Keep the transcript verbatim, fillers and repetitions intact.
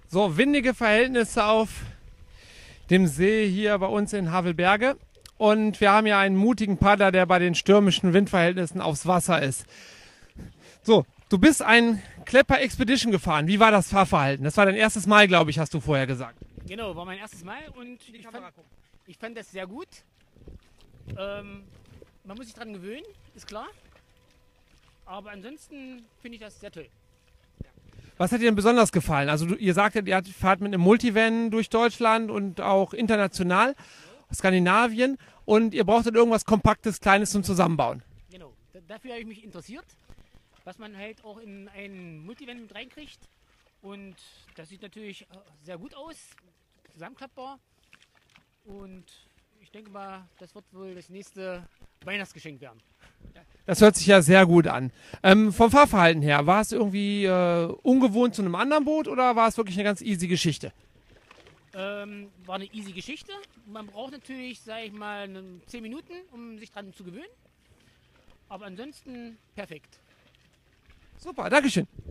So, windige Verhältnisse auf dem See hier bei uns in Havelberge. Und wir haben ja einen mutigen Paddler, der bei den stürmischen Windverhältnissen aufs Wasser ist. So, du bist ein Klepper Expedition gefahren. Wie war das Fahrverhalten? Das war dein erstes Mal, glaube ich, hast du vorher gesagt. Genau, war mein erstes Mal und ich fand, ich fand das sehr gut. Ähm, man muss sich dran gewöhnen, ist klar. Aber ansonsten finde ich das sehr toll. Was hat dir denn besonders gefallen? Also du, ihr sagtet, ihr fahrt mit einem Multivan durch Deutschland und auch international, Skandinavien, und ihr brauchtet irgendwas Kompaktes, Kleines zum Zusammenbauen. Genau, da, dafür habe ich mich interessiert, was man halt auch in einen Multivan mit reinkriegt. Und das sieht natürlich sehr gut aus, zusammenklappbar. Und ich denke mal, das wird wohl das nächste Weihnachtsgeschenk werden. Das hört sich ja sehr gut an. Ähm, vom Fahrverhalten her, war es irgendwie äh, ungewohnt zu einem anderen Boot oder war es wirklich eine ganz easy Geschichte? Ähm, war eine easy Geschichte. Man braucht natürlich, sage ich mal, zehn Minuten, um sich dran zu gewöhnen. Aber ansonsten perfekt. Super, Dankeschön.